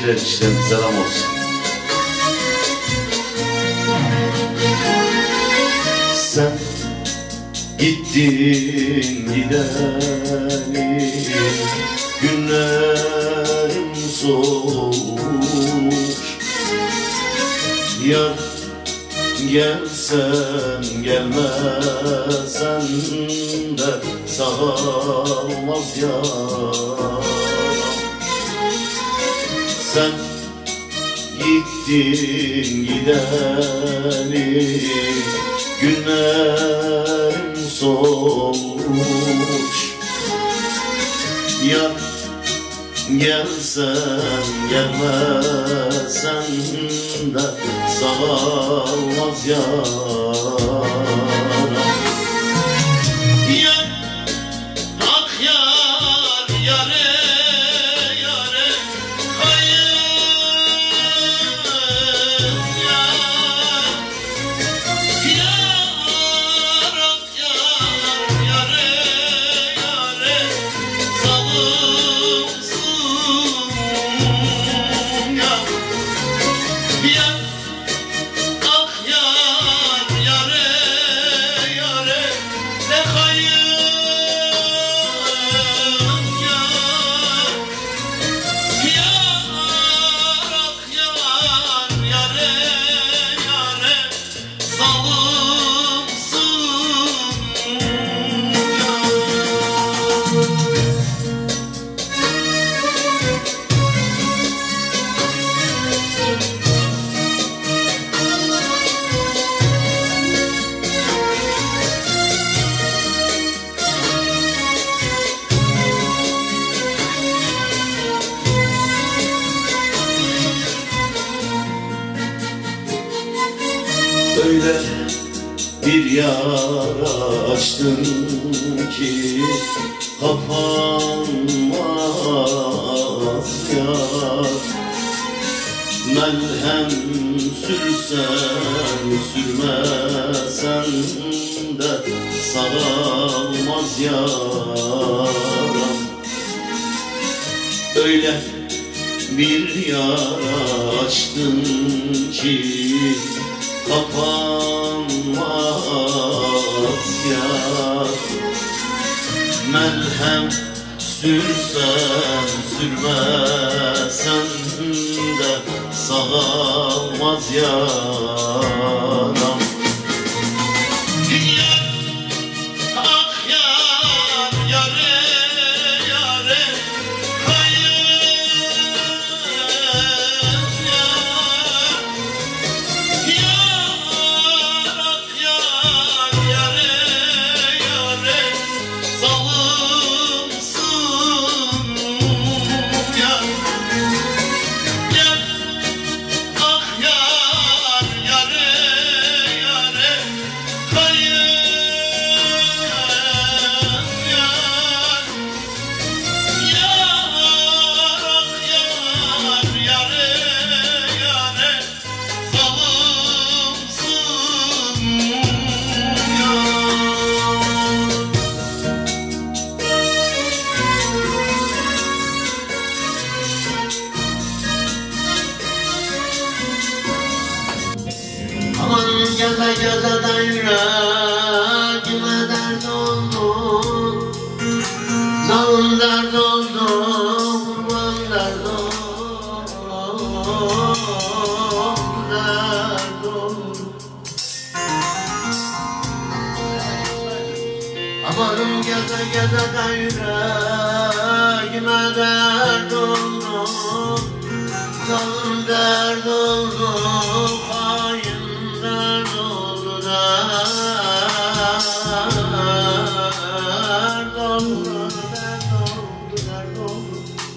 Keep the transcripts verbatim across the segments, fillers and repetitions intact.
Eşkiler işten selam olsun. Sen gittin gideli, günlerim soğumuş. Yar gelsen gelmesen de sağlamaz yaram. Sen gittin gideli, günlerim solmuş. Yar gelsen gelmesen de sağlamaz yaram. Yar, ak yar, yare, yare, hayır yar. Yar, ak yar, yare, yare, zalimsin yar. Yar, ak yar, yare, yare, ne hayır yar. Yar, ak yar, yare, yare, zalimsin yar. Öyle bir yara açtın ki kapanmaz yar. Melhem sürsen sürmesen de sarılmaz yaram. Öyle bir yara açtın ki kapanmaz yar. Melhem sürsen sürmesen de sağalmaz yaram. Yar, ak yar, yare, yare, hayır yar. Yar, ak yar, yare, yare, zalimsin yar. Yar, ak yar, yare, yare, hayır yar. Yar, ak yar, yare, yare, zalimsin yar. Aman geze geze de yüreğime dert oldu, zalim dert oldu, kurban dert oldu, dert oldu. Aman geze geze de yüreğime dert oldu, zalim dert oldu, hain dert oldu, dert oldu, dert oldu, dert oldu.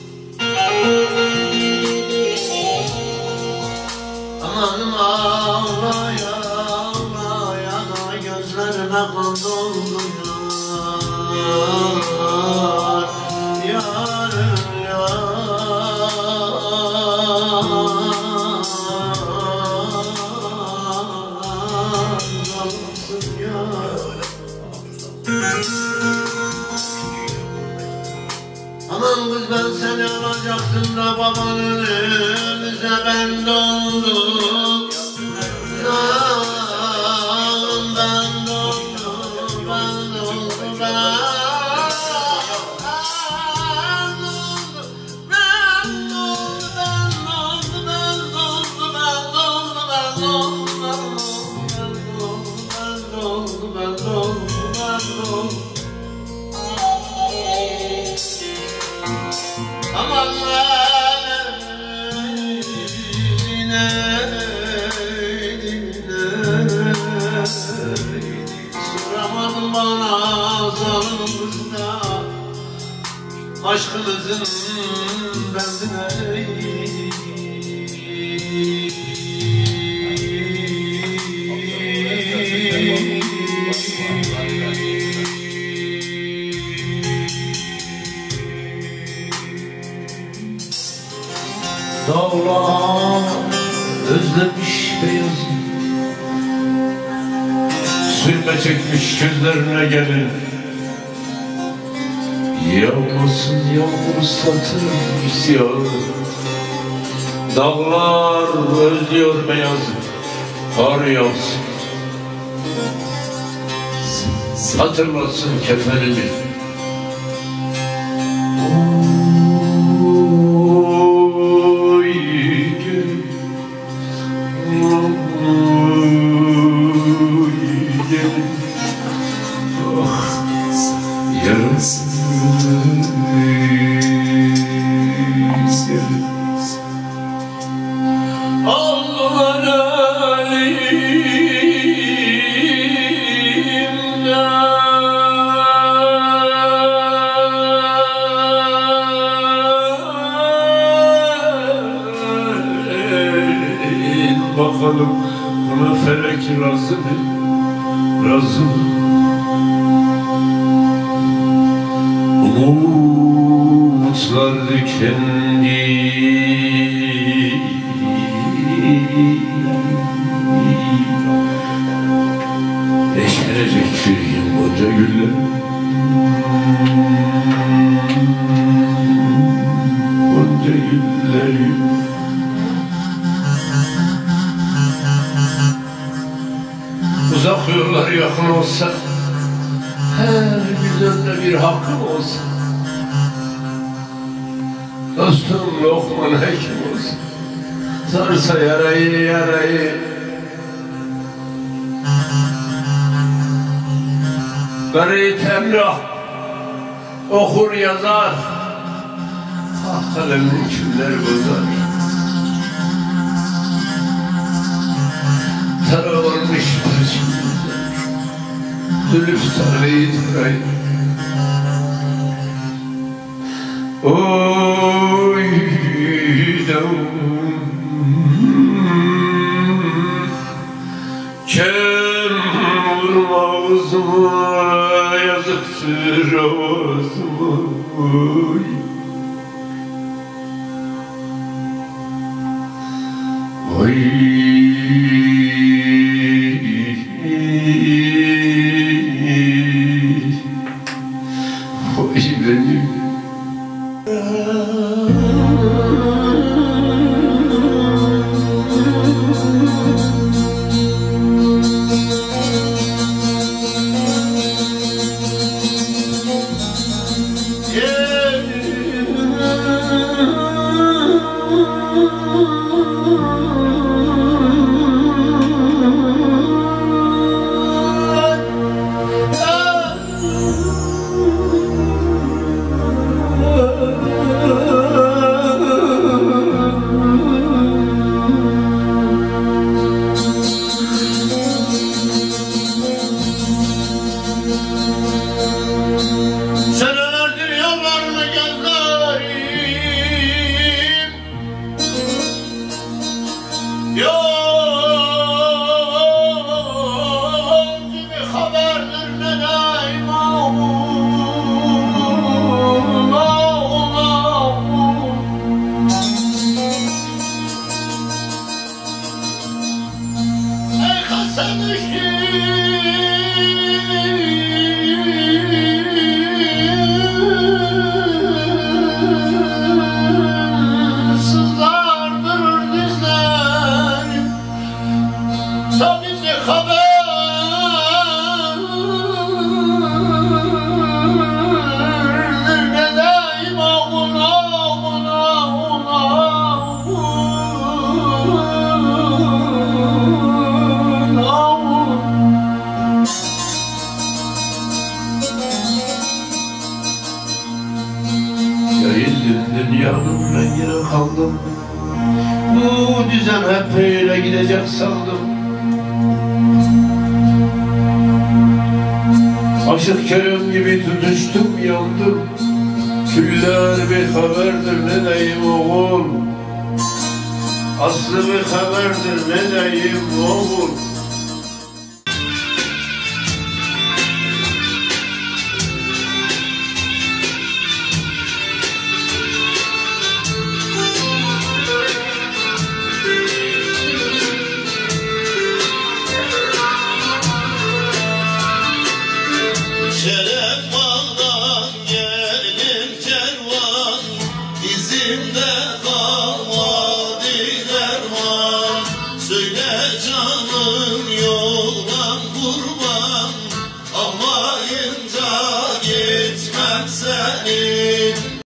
Amanım ağlaya ağlaya da gözlerime kan doldu yar, yarım yar. Aman kız ben sen sen alacaksın da babanın önüne ben doldum. Ben doldum, ben doldum, ben aşkınızın bendine dağlar özlemiş beyazı, sürme çekmiş gözlerine gelin. Yağmasın yağmur satır isyanı, dağlar özlüyor beyazı, kar yağsın, hatırlasın kefenimi. Oy gelin, oy gelin, ah yarası Allah elimden bakalım buna felek razı mı? Razı mı? Umutlar tükendi, yeşerecek bir gün koca güller, koca güller. Uzak yollar yakın olsa, her güzelde bir hakkım olsa, dostum Lokman hekim olsa, sarsa yarayı yarayı, Garip Emrah okur yazar, ah kalemin kimler bozar. Tara olmuş peşimizde, dönüp sarayı tarayı. Oy davum, kem vurma ağzıma, yazıktır ağzıma. Oy. Oy. Oy benim. Tabici haber ne deyim oğul oğul oğul oğul. Yayıldım dünyanın rengine kaldım. Bu düzen hep böyle gidecek sandım. Aşık Kerem gibi tutuştum yandım. Küller bir haberdir ne diyeyim oğul. Aslı bir haberdir ne diyeyim oğul. Şeref bağdan gelir kervan, izimde kalmadı derman. Söyle canım yoldan kurban.